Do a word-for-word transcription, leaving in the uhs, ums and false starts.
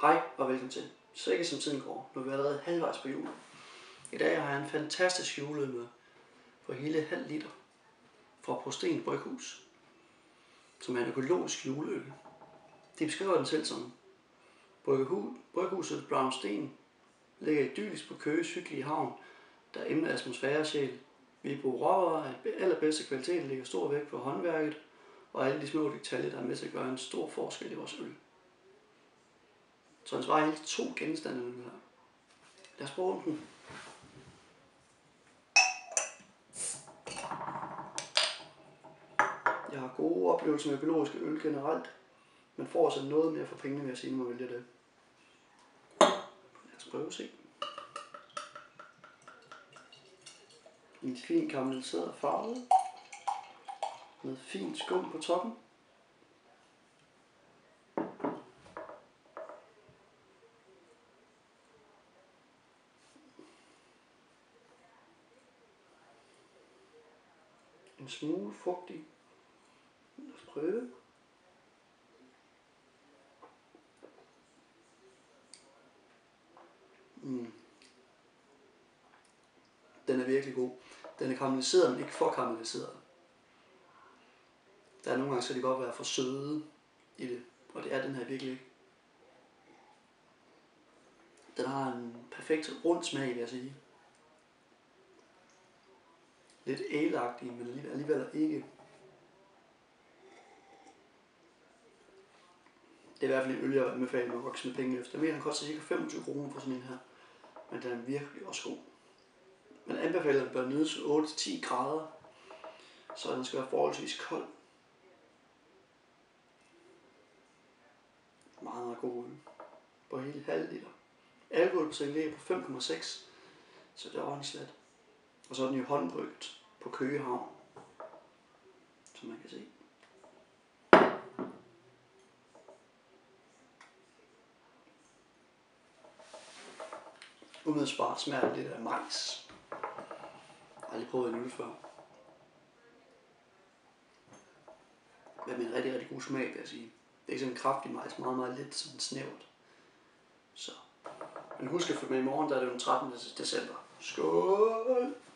Hej og velkommen til. Sikke som tiden går, nu er vi allerede halvvejs på jul. I dag har jeg en fantastisk juleøl med på hele halv liter fra Prosten Bryghus, som er en økologisk juleøl. De beskriver den selv som Bryghuset Brown Sten ligger idyllisk på Køges hyggelige havn, der emner atmosfære og sjæl. Vi bruger råvarer af allerbedste kvalitet, lægger stor vægt på håndværket og alle de små detaljer, der er med til at gøre en stor forskel i vores øl. Så han svarer helt to genstande med den her. Lad os prøve den. Jeg har gode oplevelser med økologiske øl generelt, men får altså noget mere for pengene, vil jeg sige, når man vælger det. Lad os prøve at se. En fin karamelliseret farve med fint skum på toppen. En smule frugtig. Lad os prøve. Mm. Den er virkelig god. Den er karamelliseret, men ikke for karamelliseret. Der er nogle gange, så det godt være for søde i det, og det er den her virkelig ikke. Den har en perfekt rund smag, vil jeg sige. Lidt aleagtig, men alligevel ikke. Det er i hvert fald en øl, jeg vil anbefale med at vokse med penge efter. Jeg mener, den koster cirka femogtyve kroner for sådan en her, men den er virkelig også god. Man anbefaler, at den bør nydes otte til ti grader, så den skal være forholdsvis kold. Meget, meget god øl. På hele halv liter. Alkoholprocent ligger på fem komma seks, så det er ordentligt slet. Og så er den jo håndbrygget på Køge Havn, som man kan se. Umiddelbart smager det lidt af majs. Jeg har lige prøvet en øl før. Men med en rigtig, rigtig god smag, vil jeg sige. Det er ikke sådan en kraftig majs, meget, meget lidt sådan snævert. Så. Men husk at følge med i morgen, der er det den trettende december. Skål!